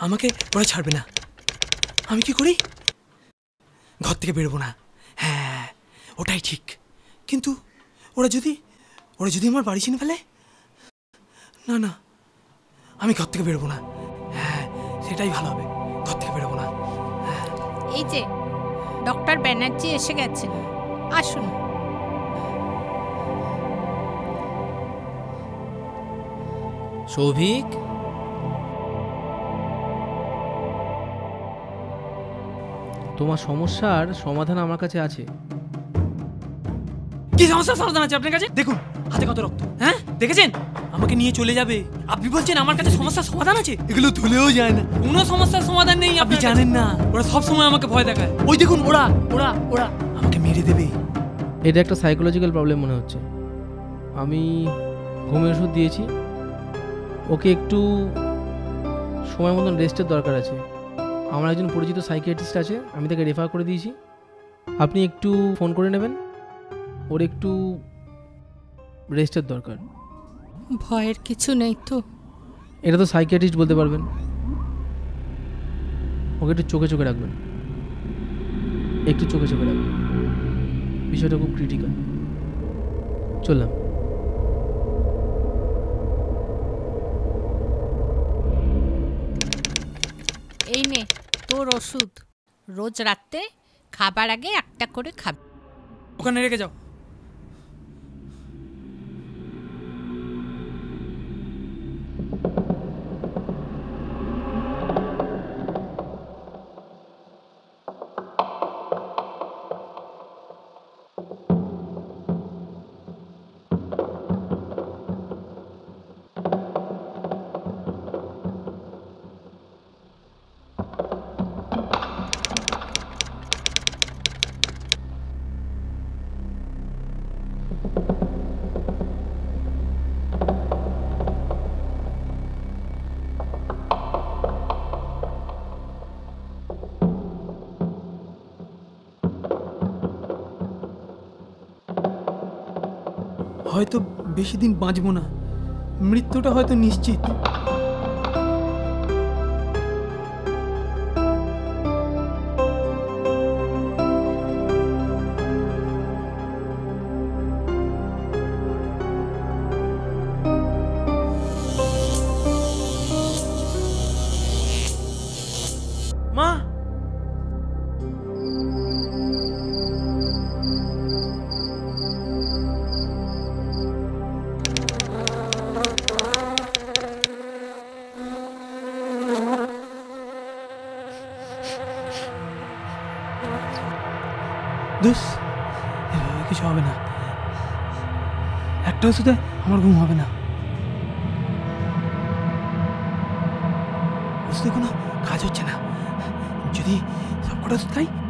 আমাকে ওরা ছাড়বে না। আমি কি করি? ঘর থেকে বেরোবো না। হ্যাঁ, ওটাই ঠিক। কিন্তু ওরা যদি আমার বাড়ি চিনে ফেলে? না না, আমি ঘর থেকে বেরোবো না। হ্যাঁ, সেটাই ভালো হবে। ঘর থেকে বেরোবো না। এই যে ডক্টর ব্যানার্জি এসে গেছেন, আসুন। সৌভিক, তোমার সমস্যার সমাধান আমার কাছে আছে। কি সমস্যার সমাধান আছে আপনার কাছে? দেখুন হাতে কত রক্ত। হ্যাঁ দেখেছেন? আমাকে নিয়ে চলে যাবে। আপনি বলছেন আমার কাছে সমস্যার সমাধান আছে? এগুলো ধুলেও যায় না। কোনো সমস্যার সমাধান নেই। আপনি জানেন না, ওরা সব সময় আমাকে ভয় দেখায়। ওই দেখুন, ওরা ওরা ওরা আমাকে মেরে দেবে। এটা একটা সাইকোলজিক্যাল প্রবলেম মনে হচ্ছে। আমি ঘুমের ওষুধ দিয়েছি, ওকে একটু সময় মতন রেস্টের দরকার আছে। আমার একজন পরিচিত সাইকিয়াট্রিস্ট আছে, আমি তাকে রেফার করে দিয়েছি। আপনি একটু ফোন করে নেবেন, ওর একটু রেস্টের দরকার। ভয়ের কিছু নেই তো? এটা তো সাইকিয়াট্রিস্ট বলতে পারবেন। ওকে একটু চোখে চোখে রাখবেন, একটু চোখে চোখে রাখবেন। বিষয়টা খুব ক্রিটিক্যাল। চললাম। এই নে তোর ওষুধ। রোজ রাতে খাবার আগে একটা করে খাবি। ওখানে রেখে যাও। হয়তো বেশি দিন বাঁচবো না, মৃত্যুটা হয়তো নিশ্চিত। মা, দোষ, এভাবে কিছু হবে না। একটা ওষুধে আমার ঘুম হবে না। ওষুধে কোনো কাজ হচ্ছে না। যদি সব কটা ওষুধ খাই